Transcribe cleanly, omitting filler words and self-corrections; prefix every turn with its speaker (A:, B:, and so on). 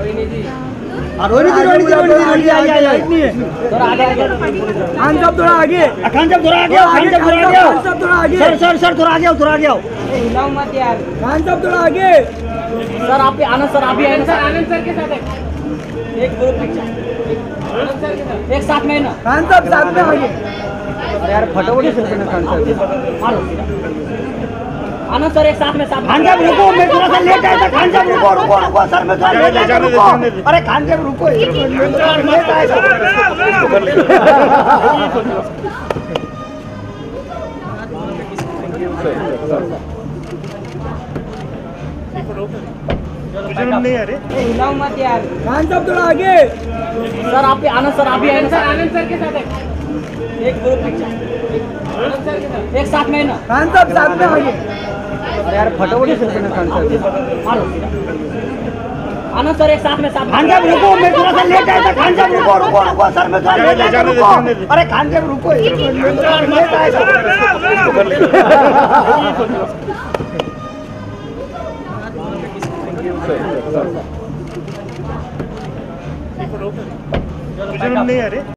A: रोहिणी जी
B: थोड़ा आगे
A: खान साहब थोड़ा आगे
B: सर थोड़ा आगे आओ
A: हिलाओ मत यार। खान साहब थोड़ा आगे।
B: सर आप भी आनंद सर आप भी आए
A: सर आनंद सर के साथ
B: एक ग्रुप पिक्चर
A: आनंद सर के साथ
B: एक साथ में ना।
A: खान साहब साथ में आगे।
B: अरे यार फटाफट चलते ना खान साहब आनंद सर एक साथ में खान साहब रुको मैं थोड़ा सा लेट आया था खान साहब रुको सर मैं थोड़ा लेट आया था रुको अरे खान साहब रुको एक मिनट मैं थोड़ा लेट आया था
A: नहीं अरे हिलाओ मत यार। खान साहब थोड़ा आगे।
B: सर आप भी आनंद सर आप भी आए
A: सर आनंद सर के साथ
B: एक ग्रुप पिक्चर
A: आनंद सर के साथ
B: एक साथ में ना।
A: खान साहब साथ में आगे।
B: अरे यार फटाफट चलते ना खान साहब आनंद सर एक साथ में खान साहब रुको मैं थोड़ा सा लेट आया था खान साहब रुको सर मैं थोड़ा लेट आया था रुको अरे खान साहब रुको एक मिनट मैं थोड़ा लेट आया था
A: नहीं अरे